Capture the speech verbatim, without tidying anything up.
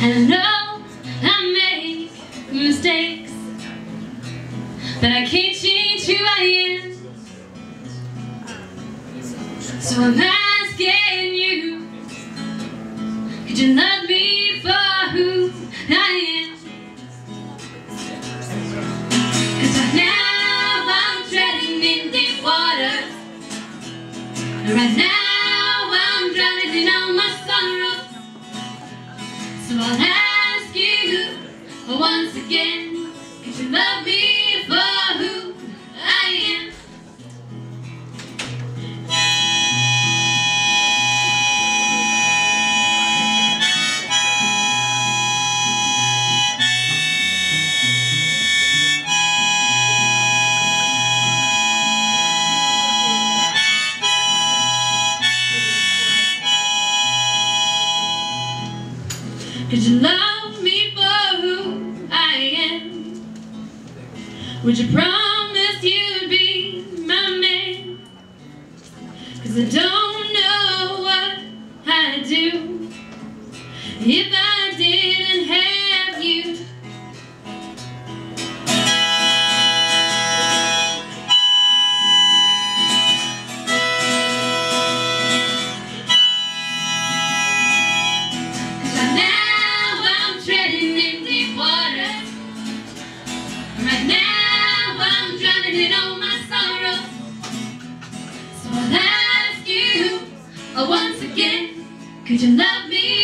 And I know I make mistakes, but I can't change who I am. So I'm asking you, could you love me for who I am? 'Cause right now I'm treading in deep waters. Right now I'm drowning in all my sorrows. So I'll ask you once again, could you love me for who I am? Could you love me for who I am? Would you promise you'd be my man? 'Cause I don't know what I'd do if I didn't have you. Right now I'm drowning in all my sorrows. So I'll ask you once again, could you love me